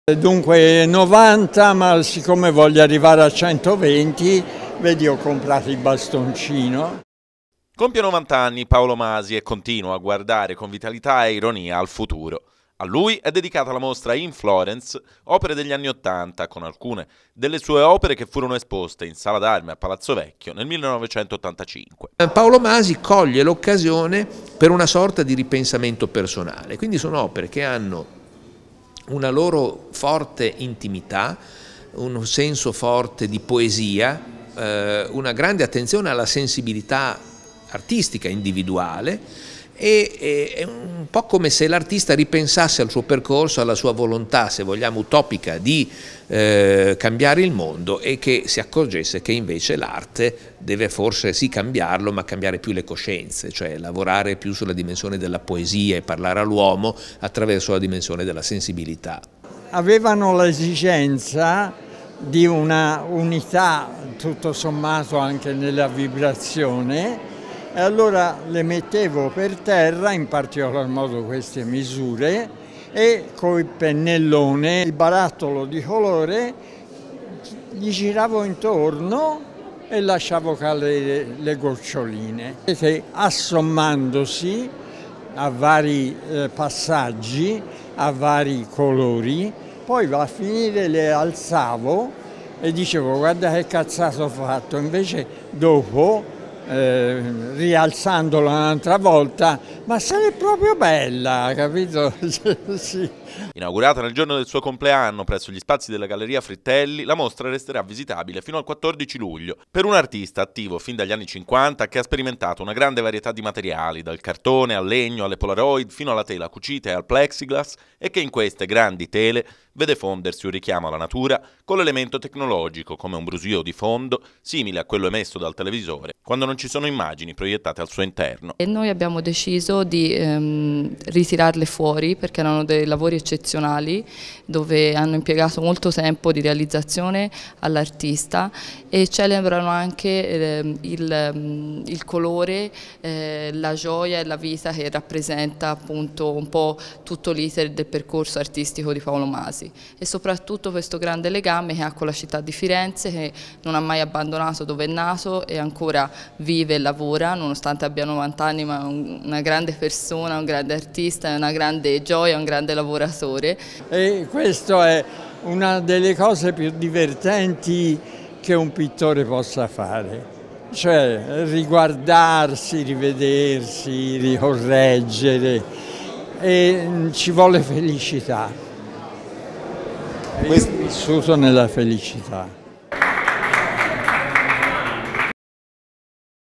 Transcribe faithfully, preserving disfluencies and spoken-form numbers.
Dunque novanta, ma siccome voglio arrivare a centoventi, vedi, ho comprato il bastoncino. Compie novanta anni Paolo Masi e continua a guardare con vitalità e ironia al futuro. A lui è dedicata la mostra In Florence, opere degli anni Ottanta, con alcune delle sue opere che furono esposte in Sala d'Arme a Palazzo Vecchio nel millenovecentottantacinque. Paolo Masi coglie l'occasione per una sorta di ripensamento personale, quindi sono opere che hanno una loro forte intimità, un senso forte di poesia, eh, una grande attenzione alla sensibilità artistica individuale e è un po' come se l'artista ripensasse al suo percorso, alla sua volontà, se vogliamo utopica, di eh, cambiare il mondo e che si accorgesse che invece l'arte deve forse sì cambiarlo, ma cambiare più le coscienze, cioè lavorare più sulla dimensione della poesia e parlare all'uomo attraverso la dimensione della sensibilità. Avevano l'esigenza di una unità tutto sommato anche nella vibrazione, e allora le mettevo per terra, in particolar modo queste misure, e col pennellone, il barattolo di colore, gli giravo intorno e lasciavo cadere le goccioline. E assommandosi a vari eh, passaggi, a vari colori, poi va a finire le alzavo e dicevo guarda che cazzato ho fatto, invece dopo Eh, rialzandola un'altra volta, ma sarà proprio bella, capito? Sì. Inaugurata nel giorno del suo compleanno presso gli spazi della Galleria Frittelli, la mostra resterà visitabile fino al quattordici luglio per un artista attivo fin dagli anni cinquanta che ha sperimentato una grande varietà di materiali, dal cartone al legno alle polaroid fino alla tela cucita e al plexiglass, e che in queste grandi tele vede fondersi un richiamo alla natura con l'elemento tecnologico come un brusio di fondo simile a quello emesso dal televisore quando non ci sono immagini proiettate al suo interno. E noi abbiamo deciso di ehm, ritirarle fuori perché erano dei lavori eccezionali dove hanno impiegato molto tempo di realizzazione all'artista e celebrano anche eh, il, il colore, eh, la gioia e la vita che rappresenta appunto un po' tutto l'iter del percorso artistico di Paolo Masi. E soprattutto questo grande legame che ha con la città di Firenze, che non ha mai abbandonato dove è nato e ancora vive e lavora nonostante abbia novanta anni, ma è una grande persona, un grande artista, è una grande gioia, un grande lavoratore. E questo è una delle cose più divertenti che un pittore possa fare, cioè riguardarsi, rivedersi, ricorreggere, e ci vuole felicità. Io ho vissuto nella felicità.